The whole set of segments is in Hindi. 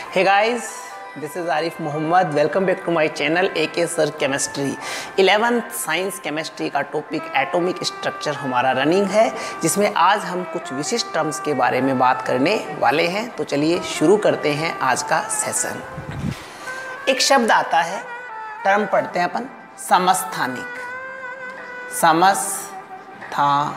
Hey guys, this is Arif Mohammed. Welcome back to my channel AK Sir Chemistry. 11th science chemistry का टॉपिक एटॉमिक स्ट्रक्चर हमारा रनिंग है, जिसमें आज हम कुछ विशिष्ट टर्म्स के बारे में बात करने वाले हैं। तो चलिए शुरू करते हैं आज का सेशन। एक शब्द आता है, टर्म पढ़ते हैं अपन, समस्थानिक। समस्थानिक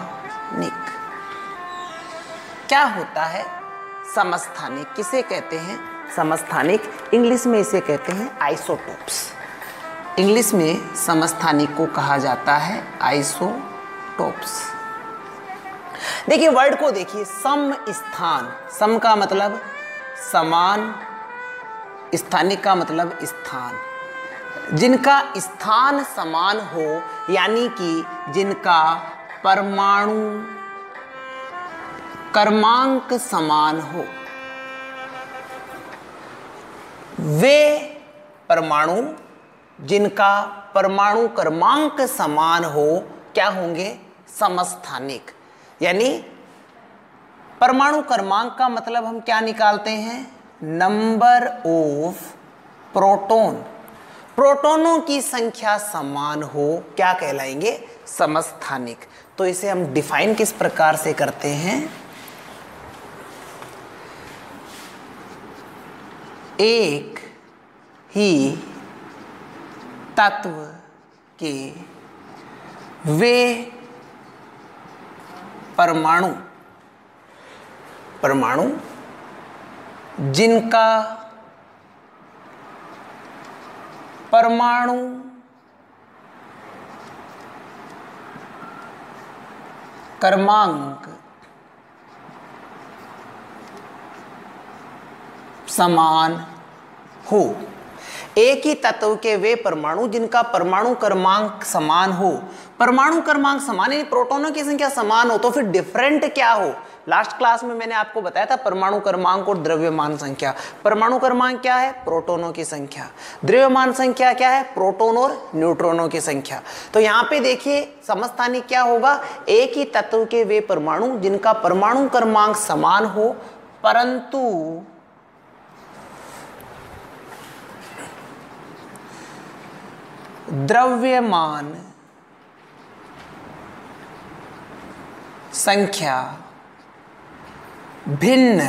क्या होता है? समस्थानिक किसे कहते हैं? समस्थानिक इंग्लिश में इसे कहते हैं आइसोटोप्स। इंग्लिश में समस्थानिक को कहा जाता है आइसोटोप्स। देखिए वर्ड को देखिए, सम स्थान, सम का मतलब समान, स्थानिक का मतलब स्थान। जिनका स्थान समान हो, यानी कि जिनका परमाणु क्रमांक समान हो, वे परमाणु जिनका परमाणु क्रमांक समान हो क्या होंगे? समस्थानिक। यानी परमाणु क्रमांक का मतलब हम क्या निकालते हैं? Number of proton. प्रोटॉनों की संख्या समान हो क्या कहलाएंगे? समस्थानिक। तो इसे हम डिफाइन किस प्रकार से करते हैं? एक ही तत्व के वे परमाणु जिनका परमाणु क्रमांक समान हो। एक ही तत्व के वे परमाणु जिनका परमाणु क्रमांक समान हो। परमाणु क्रमांक समान यानी प्रोटॉनों की संख्या समान हो, तो फिर डिफरेंट क्या हो? लास्ट क्लास में मैंने आपको बताया था परमाणु क्रमांक और द्रव्यमान संख्या। परमाणु क्रमांक क्या है? प्रोटॉनों की संख्या। द्रव्यमान संख्या क्या है? प्रोटॉन और न्यूट्रॉनों की संख्या। तो यहाँ पे देखिए समस्थानिक क्या होगा? एक ही तत्व के वे परमाणु जिनका परमाणु क्रमांक समान हो, परंतु द्रव्यमान संख्या भिन्न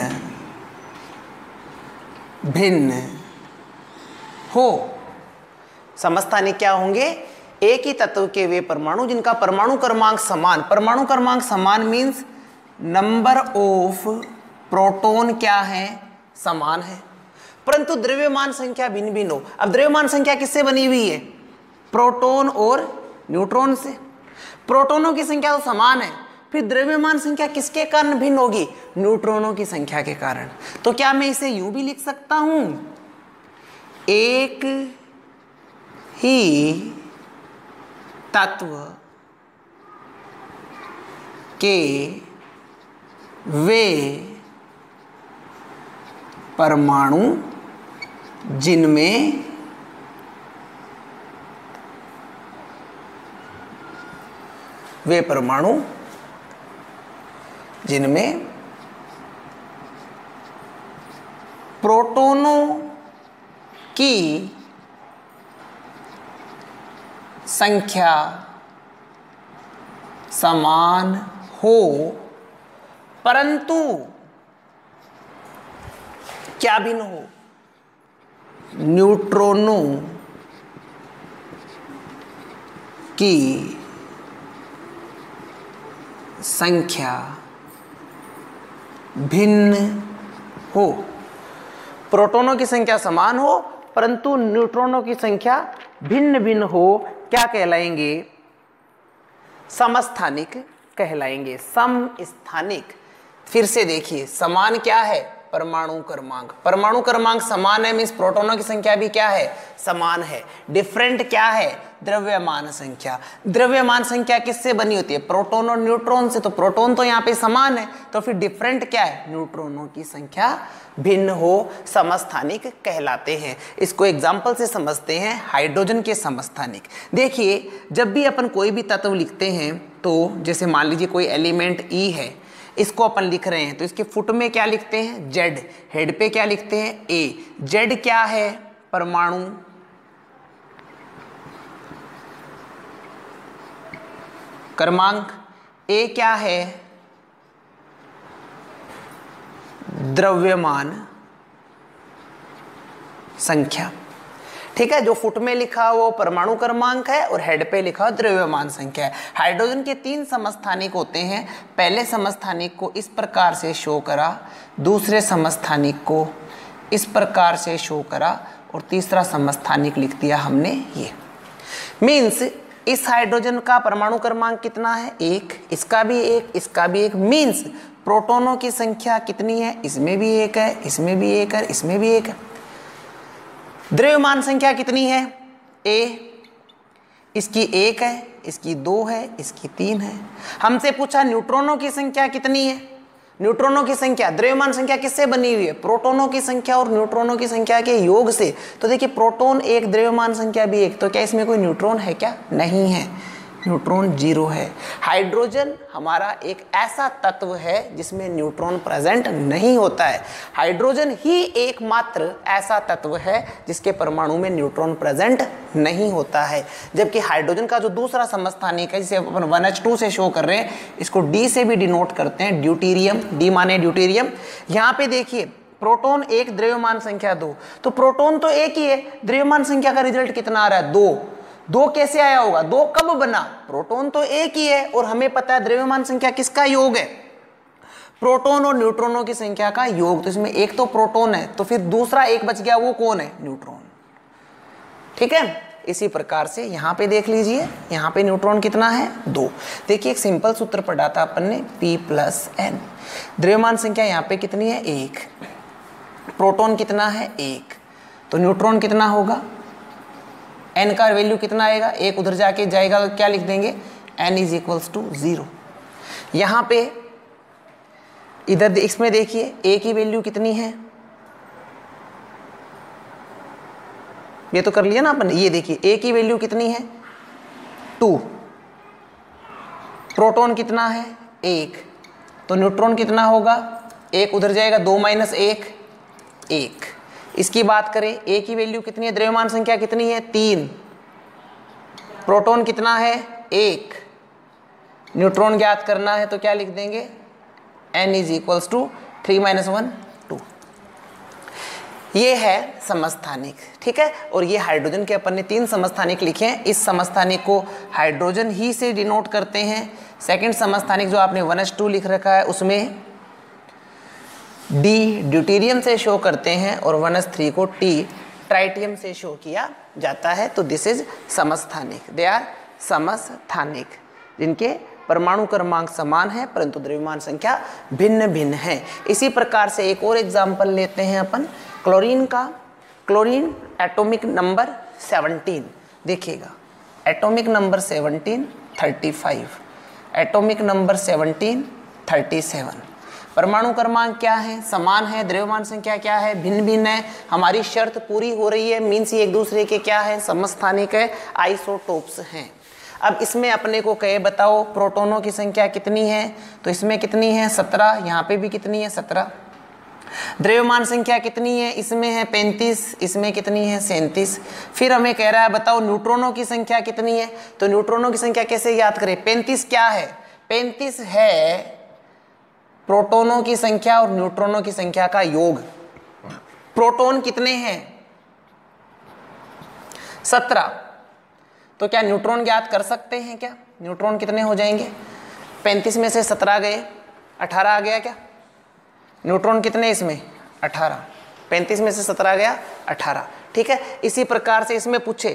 हो। समस्थानिक क्या होंगे? एक ही तत्व के वे परमाणु जिनका परमाणु क्रमांक समान। परमाणु क्रमांक समान मीन्स नंबर ऑफ प्रोटॉन क्या है? समान है, परंतु द्रव्यमान संख्या भिन्न भिन्न हो। अब द्रव्यमान संख्या किससे बनी हुई है? प्रोटॉन और न्यूट्रॉन से। प्रोटॉनों की संख्या तो समान है, फिर द्रव्यमान संख्या किसके कारण भिन्न होगी? न्यूट्रॉनों की संख्या के कारण। तो क्या मैं इसे यूं भी लिख सकता हूं? एक ही तत्व के वे परमाणु जिनमें प्रोटॉनों की संख्या समान हो, परंतु क्या भिन्न हो? न्यूट्रॉनों की संख्या भिन्न हो। प्रोटॉनों की संख्या समान हो, परंतु न्यूट्रॉनों की संख्या भिन्न हो, क्या कहलाएंगे? समस्थानिक कहलाएंगे। समस्थानिक। फिर से देखिए, समान क्या है? परमाणु क्रमांक। परमाणु क्रमांक समान है मीन्स प्रोटॉनों की संख्या भी क्या है? समान है। डिफरेंट क्या है? द्रव्यमान संख्या। द्रव्यमान संख्या किससे बनी होती है? प्रोटॉन और न्यूट्रॉन से। तो प्रोटॉन तो यहाँ पे समान है, तो फिर डिफरेंट क्या है? न्यूट्रॉनों की संख्या भिन्न हो, समस्थानिक कहलाते हैं। इसको एग्जाम्पल से समझते हैं, हाइड्रोजन के समस्थानिक। देखिए जब भी अपन कोई भी तत्व लिखते हैं, तो जैसे मान लीजिए कोई एलिमेंट ई है, इसको अपन लिख रहे हैं तो इसके फुट में क्या लिखते हैं जेड, हेड पे क्या लिखते हैं ए। जेड क्या है परमाणु क्रमांक, ए क्या है द्रव्यमान संख्या। ठीक है, जो फुट में लिखा वो परमाणु क्रमांक है और हेड पे लिखा द्रव्यमान संख्या है। हाइड्रोजन के 3 समस्थानिक होते हैं। पहले समस्थानिक को इस प्रकार से शो करा, दूसरे समस्थानिक को इस प्रकार से शो करा और तीसरा समस्थानिक लिख दिया हमने ये। मीन्स इस हाइड्रोजन का परमाणु क्रमांक कितना है 1, इसका भी 1, इसका भी 1। मीन्स प्रोटॉनों की संख्या कितनी है, इसमें भी 1 है, इसमें भी 1 है, इसमें भी 1 है। द्रव्यमान संख्या कितनी है ए, इसकी 1 है, इसकी 2 है, इसकी 3 है। हमसे पूछा न्यूट्रॉनों की संख्या कितनी है। न्यूट्रॉनों की संख्या, द्रव्यमान संख्या किससे बनी हुई है प्रोटॉनों की संख्या और न्यूट्रॉनों की संख्या के योग से। तो देखिए प्रोटॉन 1, द्रव्यमान संख्या भी 1, तो क्या इसमें कोई न्यूट्रॉन है क्या, नहीं है, न्यूट्रॉन 0 है। हाइड्रोजन हमारा एक ऐसा तत्व है जिसमें न्यूट्रॉन प्रेजेंट नहीं होता है। हाइड्रोजन ही एकमात्र ऐसा तत्व है जिसके परमाणु में न्यूट्रॉन प्रेजेंट नहीं होता है। जबकि हाइड्रोजन का जो दूसरा समस्थानिक है जिसे अपन 1H2 से शो कर रहे हैं, इसको डी से भी डिनोट करते हैं, ड्यूटेरियम। डी माने ड्यूटेरियम। यहाँ पे देखिए प्रोटॉन 1, द्रव्यमान संख्या 2, तो प्रोटॉन तो 1 ही है, द्रव्यमान संख्या का रिजल्ट कितना आ रहा है 2 कैसे आया होगा, 2 कब बना, प्रोटॉन तो 1 ही है और हमें पता है द्रव्यमान संख्या किसका योग है, प्रोटॉन और न्यूट्रॉनों की संख्या का योग। तो इसमें एक तो प्रोटॉन है, तो फिर दूसरा एक बच गया, वो कौन है, न्यूट्रॉन। ठीक है, इसी प्रकार से यहां पे देख लीजिए, यहां पे न्यूट्रॉन कितना है 2। देखिए एक सिंपल सूत्र पढ़ा था अपन ने P+N। द्रव्यमान संख्या यहां पे कितनी है 1, प्रोटॉन कितना है 1, तो न्यूट्रॉन कितना होगा, n का वैल्यू कितना आएगा, 1 उधर जाके जाएगा तो क्या लिख देंगे n = 0। यहाँ पे इधर इसमें देखिए a की वैल्यू कितनी है, ये तो कर लिया ना अपन। ये देखिए a की वैल्यू कितनी है 2, प्रोटॉन कितना है 1, तो न्यूट्रॉन कितना होगा, 1 उधर जाएगा, 2 - 1 1। इसकी बात करें a की वैल्यू कितनी है, द्रव्यमान संख्या कितनी है 3, प्रोटॉन कितना है 1, न्यूट्रॉन ज्ञात करना है तो क्या लिख देंगे n = 3 - 1 2। ये है समस्थानिक। ठीक है, और ये हाइड्रोजन के अपन ने 3 समस्थानिक लिखे हैं। इस समस्थानिक को हाइड्रोजन ही से डिनोट करते हैं। सेकंड समस्थानिक जो आपने 1H2 लिख रखा है उसमें डी ड्यूटेरियम से शो करते हैं और 1H3 को टी ट्राइटियम से शो किया जाता है। तो दिस इज समस्थानिक, दे आर समस्थानिक, जिनके परमाणु क्रमांक समान है परंतु द्रव्यमान संख्या भिन्न भिन्न है। इसी प्रकार से एक और एग्जाम्पल लेते हैं अपन क्लोरीन का। क्लोरीन एटॉमिक नंबर 17, देखिएगा एटॉमिक नंबर 17 35, एटॉमिक नंबर 17 37। परमाणु क्रमांक क्या है, समान है, द्रव्यमान संख्या क्या है, भिन्न भिन्न है। हमारी शर्त पूरी हो रही है, मीन्स ये एक दूसरे के क्या है, समस्थानिक है, आइसोटोप्स हैं। अब इसमें अपने को कहे बताओ प्रोटॉनों की संख्या कितनी है, तो इसमें कितनी है 17, यहाँ पे भी कितनी है 17। द्रव्यमान संख्या कितनी है, इसमें है 35, इसमें कितनी है 37। फिर हमें कह रहा है बताओ न्यूट्रॉनों की संख्या कितनी है, तो न्यूट्रॉनों की संख्या कैसे याद करें, 35 क्या है, 35 है प्रोटॉनों की संख्या और न्यूट्रॉनों की संख्या का योग। प्रोटॉन कितने हैं 17, तो क्या न्यूट्रॉन ज्ञात कर सकते हैं क्या, न्यूट्रॉन कितने हो जाएंगे, 35 में से 17 गए 18 आ गया क्या, न्यूट्रॉन कितने इसमें 18, 35 में से 17 गया 18। ठीक है, इसी प्रकार से इसमें पूछे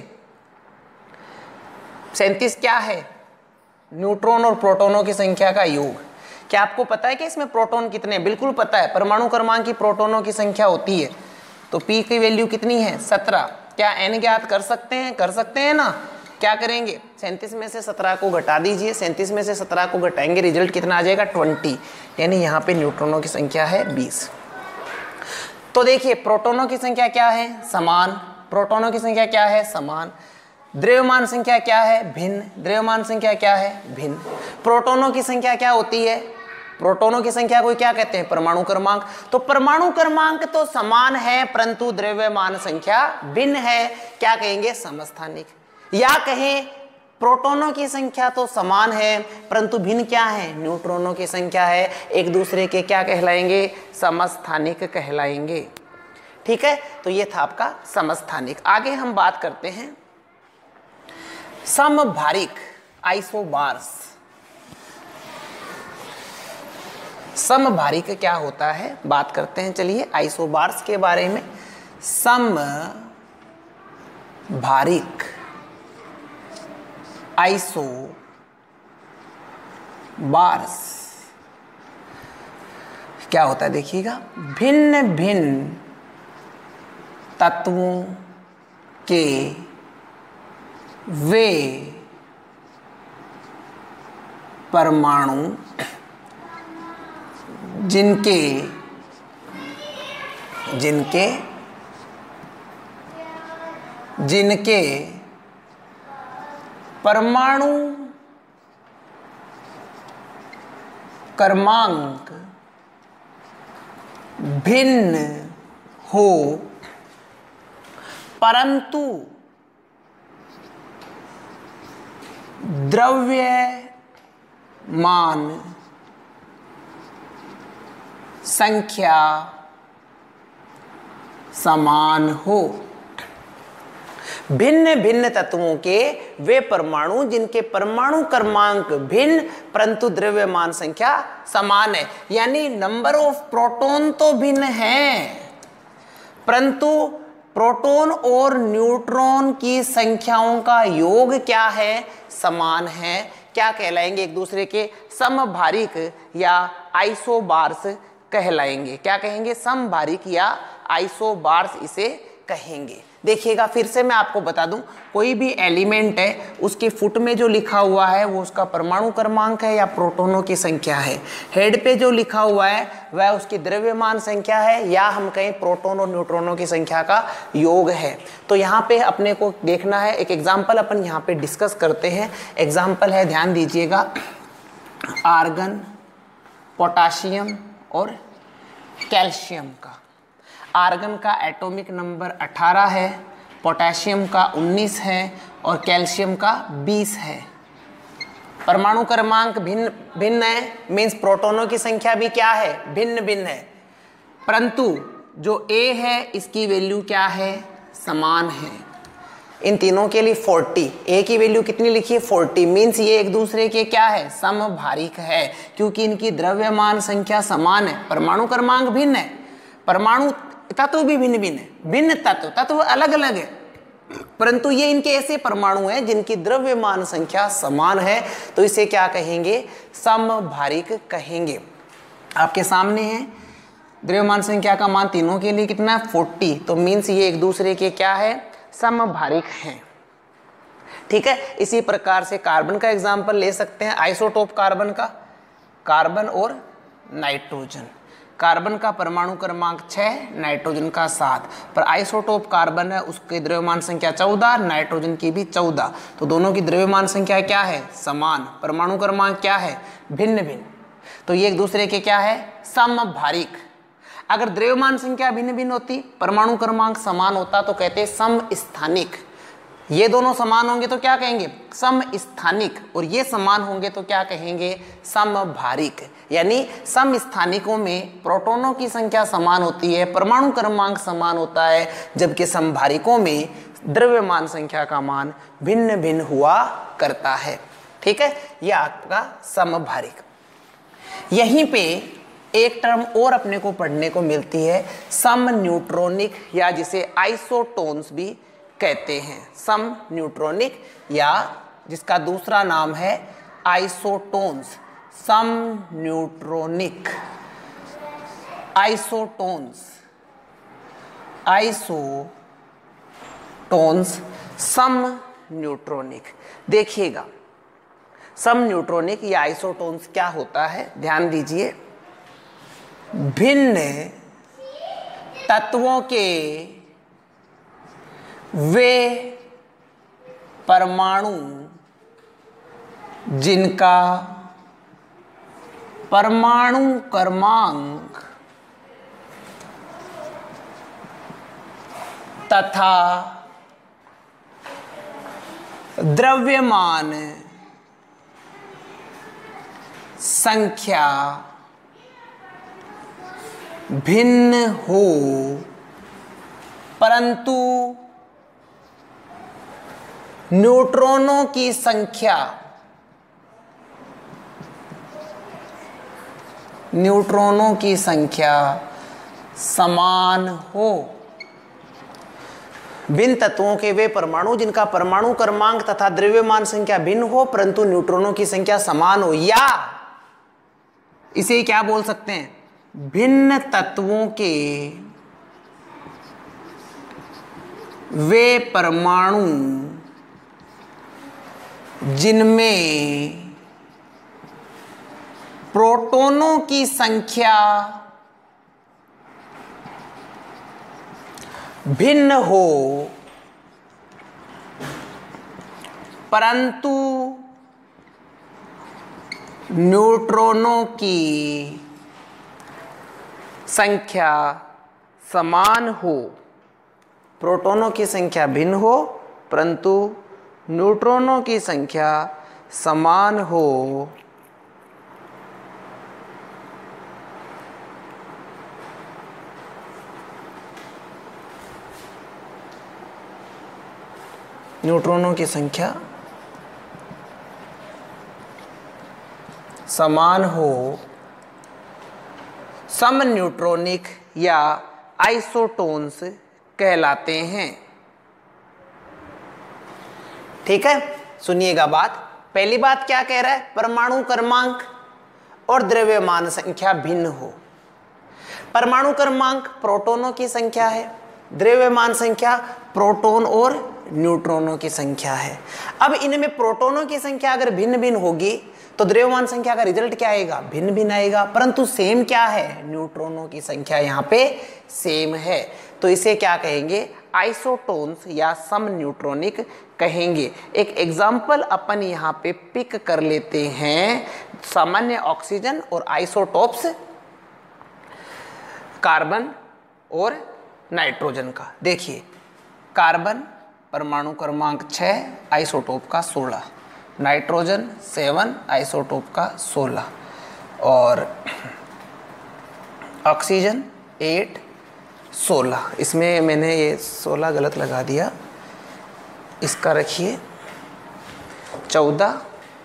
37 क्या है, न्यूट्रॉन और प्रोटॉनों की संख्या का योग। क्या आपको पता है कि इसमें प्रोटॉन कितने, बिल्कुल पता है, परमाणु क्रमांक की प्रोटॉनों की संख्या होती है। तो P की वैल्यू कितनी है 17। क्या n ज्ञात कर सकते हैं, कर सकते हैं ना, क्या करेंगे 37 में से 17 को घटा दीजिए, 37 में से 17 को घटाएंगे, रिजल्ट कितना आ जाएगा 20, यानी यहाँ पे न्यूट्रॉनों की संख्या है 20। तो देखिए प्रोटॉनों की संख्या क्या है, समान, प्रोटॉनों की संख्या क्या है, समान, द्रव्यमान संख्या क्या है, भिन्न, द्रव्यमान संख्या क्या है, भिन्न। प्रोटॉनों की संख्या क्या होती है प्रोटॉनों की संख्या को क्या कहते हैं? परमाणु क्रमांक। तो परमाणु क्रमांक तो समान है परंतु द्रव्यमान संख्या भिन्न है, क्या कहेंगे? समस्थानिक। या कहें प्रोटॉनों की संख्या तो समान है परंतु भिन्न क्या है? न्यूट्रॉनों की संख्या है, एक दूसरे के क्या कहलाएंगे? समस्थानिक कहलाएंगे। ठीक है, तो ये था आपका समस्थानिक। आगे हम बात करते हैं समभारिक आइसोबार्स। समभारिक क्या होता है बात करते हैं, चलिए आइसोबार्स के बारे में। समभारिक आइसोबार्स क्या होता है देखिएगा, भिन्न भिन्न तत्वों के वे परमाणु जिनके परमाणु क्रमांक भिन्न हो परंतु द्रव्यमान संख्या समान हो। भिन्न भिन्न तत्वों के वे परमाणु जिनके परमाणु क्रमांक भिन्न परंतु द्रव्यमान संख्या समान है। यानी नंबर ऑफ प्रोटॉन तो भिन्न है परंतु प्रोटॉन और न्यूट्रॉन की संख्याओं का योग क्या है? समान है। क्या कहलाएंगे? एक दूसरे के समभारिक या आइसोबार्स कहलाएंगे। क्या कहेंगे? समभारिक या आइसोबार्स इसे कहेंगे। देखिएगा फिर से मैं आपको बता दूं, कोई भी एलिमेंट है उसके फुट में जो लिखा हुआ है वो उसका परमाणु क्रमांक है या प्रोटॉनों की संख्या है। हेड पे जो लिखा हुआ है वह उसकी द्रव्यमान संख्या है या हम कहें प्रोटॉन और न्यूट्रॉनों की संख्या का योग है। तो यहाँ पे अपने को देखना है, एक एग्जाम्पल अपन यहाँ पे डिस्कस करते हैं। एग्जाम्पल है, ध्यान दीजिएगा, आर्गन, पोटाशियम और कैल्शियम का। आर्गन का एटॉमिक नंबर 18 है, पोटेशियम का 19 है और कैल्शियम का 20 है। परमाणु क्रमांक भिन्न भिन्न है, मीन्स प्रोटॉनों की संख्या भी क्या है? भिन्न भिन्न है, परंतु जो A है इसकी वैल्यू क्या है? समान है। इन तीनों के लिए 40, A की वैल्यू कितनी लिखी है? 40, मीन्स ये एक दूसरे के क्या है? समभारिक है, क्योंकि इनकी द्रव्यमान संख्या समान है। परमाणु क्रमांक भिन्न है, परमाणु तत्व भी भिन्न भिन्न है, भिन्न तत्व अलग अलग है, परंतु ये इनके ऐसे परमाणु हैं जिनकी द्रव्यमान संख्या समान है, तो इसे क्या कहेंगे? समभारिक कहेंगे। आपके सामने है द्रव्यमान संख्या का मान तीनों के लिए कितना है? 40, तो मीन्स ये एक दूसरे के क्या है? समभारिक हैं। ठीक है, इसी प्रकार से कार्बन का एग्जाम्पल ले सकते हैं, आइसोटोप कार्बन का, कार्बन और नाइट्रोजन। कार्बन का परमाणु क्रमांक 6, नाइट्रोजन का 7, पर आइसोटोप कार्बन है उसकी द्रव्यमान संख्या 14, नाइट्रोजन की भी 14, तो दोनों की द्रव्यमान संख्या क्या है? समान। परमाणु क्रमांक क्या है? भिन्न भिन्न, तो ये एक दूसरे के क्या है? समभारिक। अगर द्रव्यमान संख्या भिन्न भिन्न होती, परमाणु क्रमांक समान होता तो कहते समस्थानिक। ये दोनों समान होंगे तो क्या कहेंगे? समस्थानिक, और ये समान होंगे तो क्या कहेंगे? समभारिक। यानी समस्थानिकों में प्रोटॉनों की संख्या समान होती है, परमाणु क्रमांक समान होता है, जबकि समभारिकों में द्रव्यमान संख्या का मान भिन्न भिन्न हुआ करता है। ठीक है, यह आपका समभारिक। यहीं पे एक टर्म और अपने को पढ़ने को मिलती है, सम न्यूट्रॉनिक, या जिसे आइसोटोन्स भी कहते हैं। सम न्यूट्रॉनिक या जिसका दूसरा नाम है आइसोटोन्स। सम न्यूट्रॉनिक आइसोटोन्स, आइसोटोन्स सम न्यूट्रॉनिक। देखिएगा सम न्यूट्रॉनिक या आइसोटोन्स क्या होता है, ध्यान दीजिए। भिन्न तत्वों के वे परमाणु जिनका परमाणु क्रमांक तथा द्रव्यमान संख्या भिन्न हो, परंतु न्यूट्रॉनों की संख्या समान हो। भिन्न तत्वों के वे परमाणु जिनका परमाणु क्रमांक तथा द्रव्यमान संख्या भिन्न हो परंतु न्यूट्रॉनों की संख्या समान हो, या इसे क्या बोल सकते हैं, भिन्न तत्वों के वे परमाणु जिनमें प्रोटॉनों की संख्या भिन्न हो परंतु न्यूट्रॉनों की संख्या समान हो। प्रोटॉनों की संख्या भिन्न हो परंतु न्यूट्रॉनों की संख्या समान हो। न्यूट्रॉनों की संख्या समान हो, सम न्यूट्रॉनिक या आइसोटोन्स कहलाते हैं। ठीक है, सुनिएगा बात। पहली बात क्या कह रहा है, परमाणु क्रमांक और द्रव्यमान संख्या भिन्न हो। परमाणु क्रमांक प्रोटॉनों की संख्या है, द्रव्यमान संख्या प्रोटॉन और न्यूट्रॉनों की संख्या है। अब इनमें प्रोटॉनों की संख्या अगर भिन्न भिन्न होगी तो द्रव्यमान संख्या का रिजल्ट क्या आएगा, भिन्न भिन्न आएगा, परंतु सेम क्या है, न्यूट्रॉनों की संख्या यहाँ पे सेम है। तो इसे क्या कहेंगे, आइसोटोन्स या सम न्यूट्रॉनिक कहेंगे। एक एग्जाम्पल अपन यहाँ पे पिक कर लेते हैं, सामान्य ऑक्सीजन और आइसोटोप्स कार्बन और नाइट्रोजन का। देखिए, कार्बन परमाणु क्रमांक 6, आइसोटोप का 16, नाइट्रोजन 7, आइसोटोप का 16, और ऑक्सीजन 8, 16। इसमें मैंने ये 16 गलत लगा दिया, इसका रखिए 14,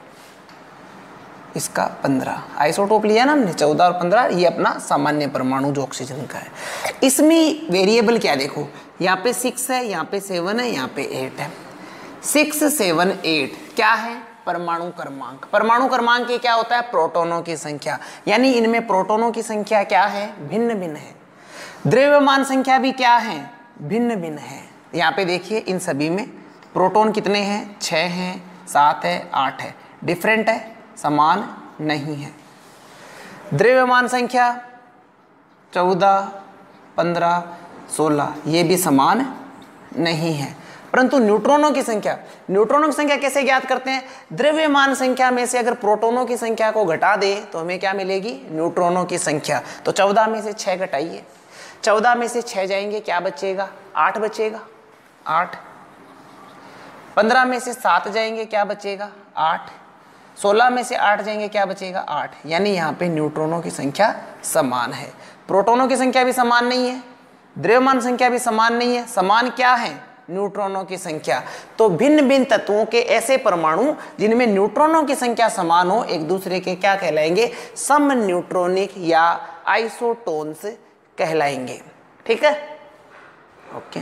इसका 15। आइसोटोप लिया ना हमने 14 और 15, ये अपना सामान्य परमाणु जो ऑक्सीजन का है। इसमें वेरिएबल क्या देखो, यहाँ पे 6 है, यहाँ पे 7 है, यहाँ पे 8 है। 6, 7, 8 क्या है, परमाणु क्रमांक। परमाणु क्रमांक ये क्या होता है, प्रोटॉनों की संख्या, यानी इनमें प्रोटॉनों की संख्या क्या है, भिन्न भिन्न है। द्रव्यमान संख्या भी क्या है, भिन्न भिन्न है। यहाँ पे देखिए, इन सभी में प्रोटॉन कितने हैं, 6 हैं, 7 है, 8 है। डिफरेंट है, समान नहीं है। द्रव्यमान संख्या 14, 15, 16 ये भी समान नहीं है। परंतु न्यूट्रॉनों की संख्या कैसे ज्ञात करते हैं, द्रव्यमान संख्या में से अगर प्रोटॉनों की संख्या को घटा दे तो हमें क्या मिलेगी, न्यूट्रॉनों की संख्या। तो 14 में से 6 घटाइए, 14 में से 6 जाएंगे, क्या बचेगा, 8 बचेगा, 8। 15 में से 7 जाएंगे, क्या बचेगा, 8। 16 में से 8 जाएंगे, क्या बचेगा, 8। यानी यहाँ पे न्यूट्रॉनों की संख्या समान है। प्रोटॉनों की संख्या भी समान नहीं है, द्रव्यमान संख्या भी समान नहीं है, समान क्या है, न्यूट्रॉनों की संख्या। तो भिन्न भिन्न तत्वों के ऐसे परमाणु जिनमें न्यूट्रॉनों की संख्या समान हो, एक दूसरे के क्या कहलाएंगे, सम न्यूट्रॉनिक या आइसोटोन्स कहलाएंगे। ठीक है, ओके।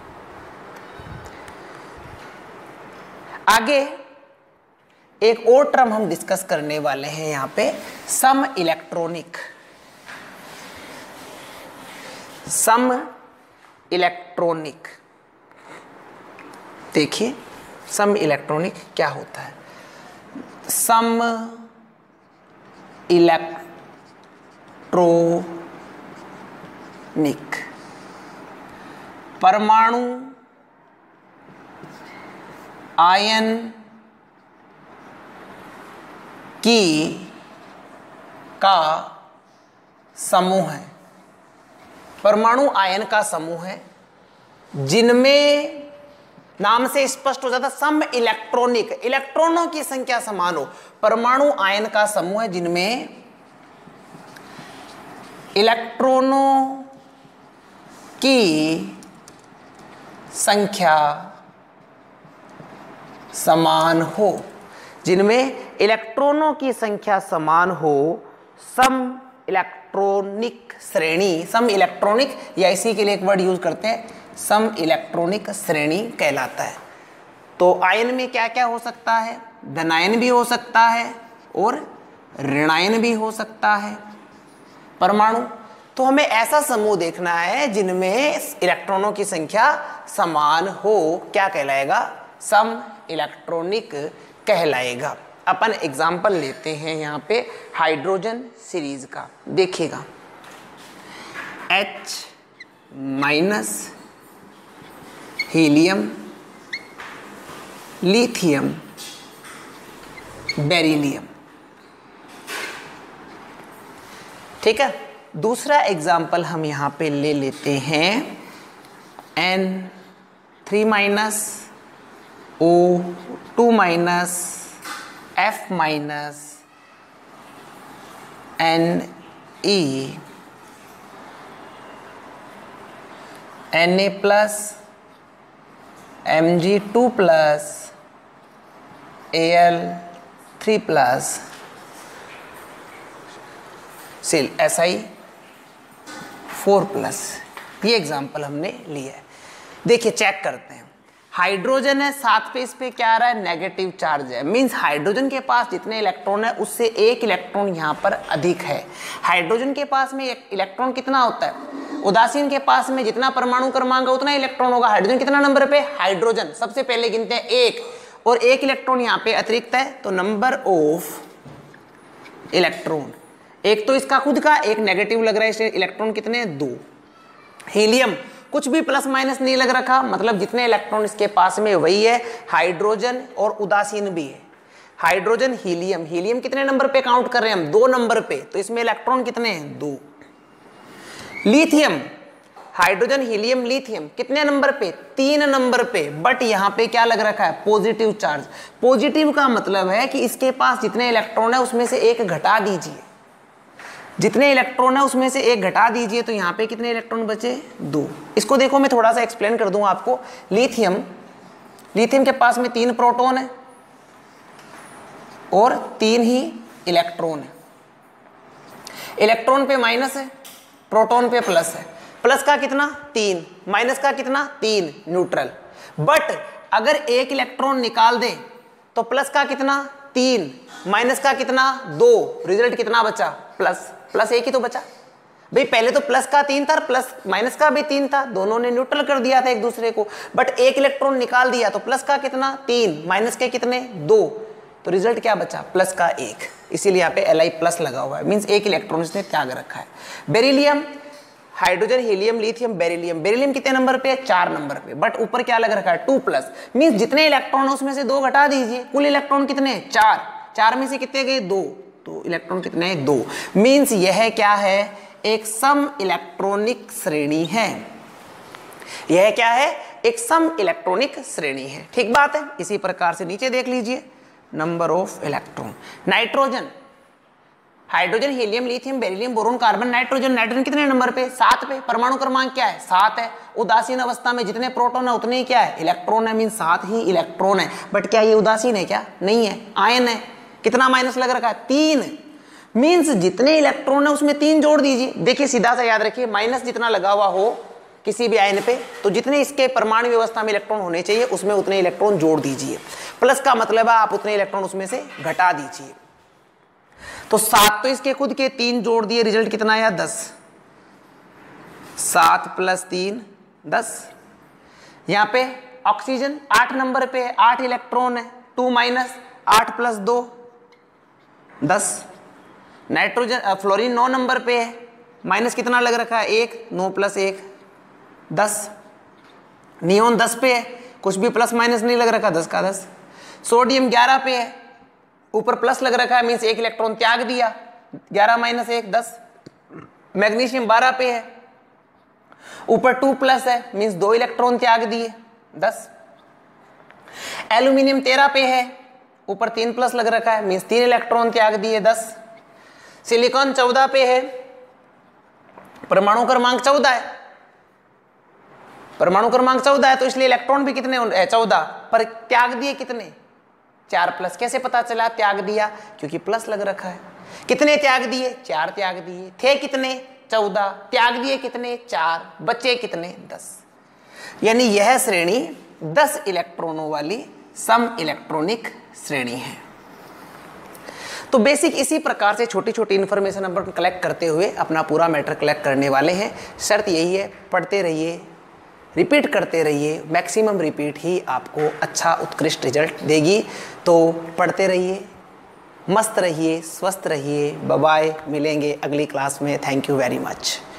आगे एक और टर्म हम डिस्कस करने वाले हैं यहाँ पे, सम इलेक्ट्रॉनिक। सम इलेक्ट्रॉनिक, देखिए सम इलेक्ट्रॉनिक क्या होता है। सम इलेक्ट्रॉनिक परमाणु आयन की का समूह है, परमाणु आयन का समूह है जिनमें नाम से स्पष्ट हो जाता सम इलेक्ट्रॉनिक, इलेक्ट्रॉनों की संख्या समान हो। परमाणु आयन का समूह है जिनमें इलेक्ट्रॉनों की संख्या समान हो, जिनमें इलेक्ट्रॉनों की संख्या समान हो, सम इलेक्ट्रॉनिक श्रेणी, सम इलेक्ट्रॉनिक या इसी के लिए एक वर्ड यूज करते हैं सम इलेक्ट्रॉनिक श्रेणी कहलाता है। तो आयन में क्या क्या हो सकता है, धनायन भी हो सकता है और ऋणायन भी हो सकता है परमाणु। तो हमें ऐसा समूह देखना है जिनमें इलेक्ट्रॉनों की संख्या समान हो, क्या कहलाएगा, सम इलेक्ट्रॉनिक कहलाएगा। अपन एग्जाम्पल लेते हैं यहाँ पे हाइड्रोजन सीरीज का, देखिएगा H minus helium, lithium, beryllium. ठीक है, दूसरा एग्जाम्पल हम यहाँ पे ले लेते हैं N3 minus O2 minus F minus Ne, Na plus Mg2 plus Al3 plus सिल Si4 प्लस। ये एग्जाम्पल हमने लिया है। देखिए चेक करते हैं, हाइड्रोजन है, साथ पे इस पे क्या आ रहा है, नेगेटिव चार्ज है, मींस हाइड्रोजन के पास जितने इलेक्ट्रॉन है उससे एक इलेक्ट्रॉन यहाँ पर अधिक है। हाइड्रोजन के पास में एक इलेक्ट्रॉन कितना होता है, उदासीन के पास में जितना परमाणु क्रमांक उतना इलेक्ट्रॉन होगा। हाइड्रोजन कितना नंबर पे, हाइड्रोजन सबसे पहले गिनते हैं एक, और एक इलेक्ट्रॉन यहाँ पे अतिरिक्त है, तो नंबर ऑफ इलेक्ट्रॉन, एक तो इसका खुद का, एक नेगेटिव लग रहा है, इसलिए इलेक्ट्रॉन कितने, 2। हीलियम कुछ भी प्लस माइनस नहीं लग रखा, मतलब जितने इलेक्ट्रॉन इसके पास में वही है। हाइड्रोजन और उदासीन भी है, हाइड्रोजन हीलियम, हीलियम कितने नंबर पे काउंट कर रहे हैं हम, 2 नंबर पे, तो इसमें इलेक्ट्रॉन कितने हैं, 2। लिथियम, हाइड्रोजन हीलियम लिथियम कितने नंबर पे, 3 नंबर पे, बट यहाँ पे क्या लग रखा है, पॉजिटिव चार्ज। पॉजिटिव का मतलब है कि इसके पास जितने इलेक्ट्रॉन है उसमें से एक घटा दीजिए, जितने इलेक्ट्रॉन है उसमें से एक घटा दीजिए, तो यहाँ पे कितने इलेक्ट्रॉन बचे, 2। इसको देखो मैं थोड़ा सा एक्सप्लेन कर दूं आपको। लिथियम, लिथियम के पास में 3 प्रोटॉन है और 3 ही इलेक्ट्रॉन है। इलेक्ट्रॉन पे माइनस है, प्रोटॉन पे प्लस है, प्लस का कितना 3, माइनस का कितना 3, न्यूट्रल। बट अगर एक इलेक्ट्रॉन निकाल दें तो प्लस का कितना 3, माइनस का कितना 2, रिजल्ट कितना बचा, प्लस, प्लस एक ही तो बचा भाई। पहले तो प्लस का 3 था, प्लस माइनस का भी 3 था, दोनों ने न्यूट्रल कर दिया था एक दूसरे को, बट एक इलेक्ट्रॉन निकाल दिया तो प्लस का कितना 3, माइनस के कितने 2, तो रिजल्ट क्या बचा, प्लस का 1, इसीलिए यहाँ पे Li प्लस लगा हुआ है, मीन्स एक इलेक्ट्रॉन इसने त्याग रखा है। Beryllium, hydrogen helium lithium beryllium, beryllium कितने नंबर पे है, 4 नंबर पे, बट ऊपर क्या लग रखा है 2 प्लस, मीन्स जितने इलेक्ट्रॉन उसमें से 2 घटा दीजिए, कुल इलेक्ट्रॉन कितने 4, 4 में से कितने गए 2, तो इलेक्ट्रॉन कितने 2, मीन्स यह क्या है, एक सम इलेक्ट्रॉनिक श्रेणी है। यह क्या है, एक सम इलेक्ट्रॉनिक श्रेणी है। ठीक बात है। इसी प्रकार से नीचे देख लीजिए, number of electron, nitrogen, hydrogen helium lithium beryllium boron carbon nitrogen, nitrogen कितने नंबर पे, 7 पे, परमाणु क्रमांक क्या है 7 है। उदासीन अवस्था में जितने प्रोटॉन है उतने ही क्या है, इलेक्ट्रॉन है, मीन 7 ही इलेक्ट्रॉन है। बट क्या ये उदासीन है, क्या नहीं है, आयन है। कितना माइनस लग रखा है 3, मीन्स जितने इलेक्ट्रॉन है उसमें 3 जोड़ दीजिए। देखिए सीधा सा याद रखिए, माइनस जितना लगा हुआ हो किसी भी आयन पे, तो जितने इसके परमाणु व्यवस्था में इलेक्ट्रॉन होने चाहिए उसमें उतने इलेक्ट्रॉन जोड़ दीजिए। प्लस का मतलब है आप उतने इलेक्ट्रॉन उसमें से घटा दीजिए। तो 7 तो इसके खुद के, 3 जोड़ दिए, रिजल्ट कितना आया 10, 7 + 3 10। यहाँ पे ऑक्सीजन 8 नंबर पे है, 8 इलेक्ट्रॉन है, 2 माइनस 8 + 2 10। नाइट्रोजन फ्लोरीन 9 नंबर पे है, माइनस कितना लग रखा है 1, 9 + 1 10। नियोन 10 पे है, कुछ भी प्लस माइनस नहीं लग रखा, 10 का 10। सोडियम 11 पे है, ऊपर प्लस लग रखा है, मीन्स एक इलेक्ट्रॉन त्याग दिया, 11 माइनस 1 10। मैग्नीशियम 12 पे है, ऊपर 2 प्लस है, मींस 2 इलेक्ट्रॉन त्याग दिए 10। एल्यूमिनियम 13 पे है, ऊपर 3 प्लस लग रखा है, मींस 3 इलेक्ट्रॉन त्याग दिए 10। सिलिकॉन 14 पे है, परमाणु क्रमांक 14 है, परमाणु क्रमांक 14 है तो इसलिए इलेक्ट्रॉन भी कितने 14, पर त्याग दिए कितने 4 प्लस। कैसे पता चला त्याग दिया? क्योंकि प्लस लग रखा है। कितने त्याग दिए? 4 त्याग दिए। थे कितने? 14। त्याग दिए कितने? 4। बचे कितने? 10। यानी यह श्रेणी 10 इलेक्ट्रॉनों वाली सम इलेक्ट्रॉनिक श्रेणी है। तो बेसिक इसी प्रकार से छोटी छोटी इन्फॉर्मेशन अपन कलेक्ट करते हुए अपना पूरा मैटर कलेक्ट करने वाले हैं। शर्त यही है, पढ़ते रहिए, रिपीट करते रहिए। मैक्सिमम रिपीट ही आपको अच्छा उत्कृष्ट रिजल्ट देगी। तो पढ़ते रहिए, मस्त रहिए, स्वस्थ रहिए। बाय बाय, मिलेंगे अगली क्लास में। Thank you very much.